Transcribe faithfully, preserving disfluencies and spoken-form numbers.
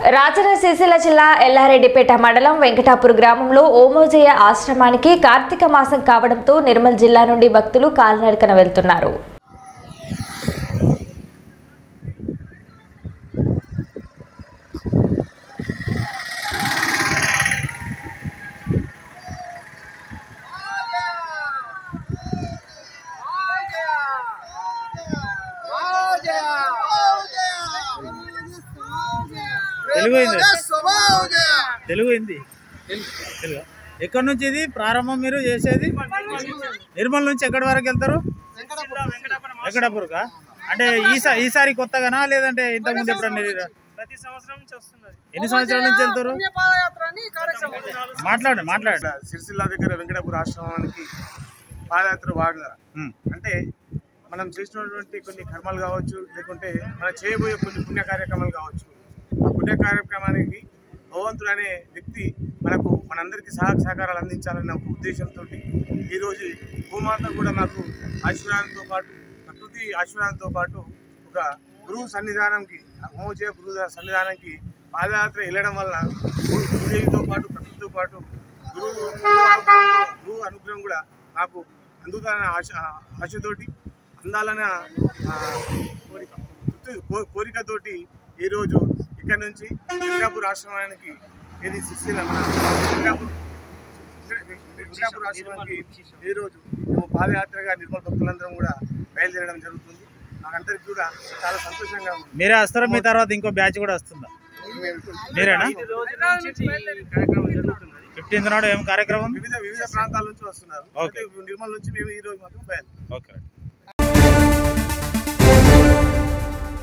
రాజన్న సిరిసిల్ల జిల్లా ఎల్లారెడ్డిపేట మండలం వెంకటాపూర్ గ్రామంలో ఓమోజయ ఆశ్రమానికి కార్తీక మాసం కావడంతో నిర్మల్ జిల్లా నుండి భక్తులు కాలినడకన వెళ్తున్నారు. తెలుగు హిందీ తెలుగు ఎక్కడి నుంచి ఇది ప్రారంభం మీరు చేసేది? నిర్మల్ నుంచి ఎక్కడి వరకు వెళ్తారు? వెంకటాపూర్కా? అంటే ఈసారి ఈసారి కొత్తగానా లేదంటే ఇంతకుముందు ఎప్పుడన్నా? ప్రతి సంవత్సరం నుంచి వస్తున్నది. ఎన్ని సంవత్సరాల నుంచి వెళ్తారు? మాట్లాడండి మాట్లాడండి. సిరిసిల్ల దగ్గర వెంకటాపూర్ ఆశ్రమానికి పాదయాత్ర వాడ అంటే మనం చేసినటువంటి కొన్ని కర్మలు కావచ్చు, లేకుంటే మనం చేయబోయే కొన్ని పుణ్య కార్యక్రమాలు కావచ్చు. ఆ పుణ్య కార్యక్రమానికి భగవంతుడు అనే వ్యక్తి మనకు మనందరికీ సహాయ సహకారాలు అందించాలన్న ఒక ఉద్దేశంతో ఈరోజు భూమాత కూడా మాకు ఆశీర్వాదంతో పాటు ప్రకృతి ఆశీర్వాదంతో పాటు ఒక గురువు సన్నిధానంకి ఓమోజయ గురువు సన్నిధానానికి పాదయాత్ర వెళ్ళడం వల్ల గురువుతో పాటు ప్రకృతితో పాటు గురువు గురువు అనుగ్రహం కూడా మాకు అందుతాన ఆశ ఆశతోటి అందాలన్న కోరిక కోరికతోటి ఈరోజు ఇక్కడ నుంచి వెంకటాపూర్ ఆశ్రమానికి ఏది సిరిసిల్ల మన వెంకటాపూర్ వెంకటాపూర్ ఆశ్రమానికి ఈరోజు మేము పాదయాత్రగా నిర్మల్ భక్తులందరం కూడా బయలుదేరడం జరుగుతుంది. మాకందరికి కూడా చాలా సంతోషంగా ఉంది. మీరే వస్తారా? మీ తర్వాత ఇంకో బ్యాచ్ కూడా వస్తుందా? మీరేనా? ఫిఫ్టీన్త్ నాడు ఏం కార్యక్రమం? వివిధ వివిధ ప్రాంతాల నుంచి వస్తున్నారు. నిర్మల్ నుంచి మేము ఈ రోజు మాత్రం బయలుదేరాం. ఓకే.